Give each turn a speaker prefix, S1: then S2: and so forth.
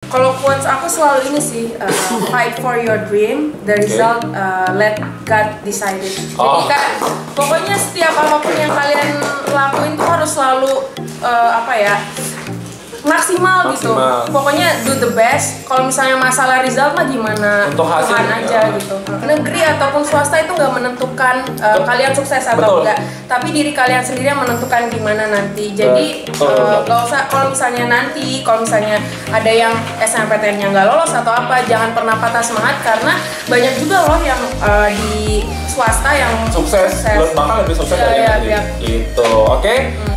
S1: Kalau quotes aku selalu ini sih, fight for your dream, the result let God decide it. Jadi kan pokoknya setiap apapun yang kalian lakuin tuh harus selalu maksimal gitu. Pokoknya do the best. Kalau misalnya masalah result mah gimana
S2: untuk hasil
S1: Tuhan aja gitu. Negeri ataupun swasta itu nggak menentukan kalian sukses atau
S2: betul.
S1: enggak, tapi diri kalian sendiri yang menentukan gimana nanti. Jadi nggak usah kalau misalnya ada yang SNMPTN-nya nggak lolos atau apa, jangan pernah patah semangat karena banyak juga loh yang di swasta yang
S2: sukses. Bahkan lebih sukses dari negeri. Itu, oke?